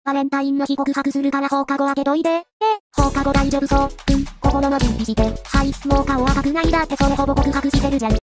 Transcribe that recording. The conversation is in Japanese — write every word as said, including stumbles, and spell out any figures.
バレンタインの日告白するから放課後開けといて。え、放課後大丈夫そう。うん、心の準備して。はい、もう顔赤くないだってそれほぼ告白してるじゃん。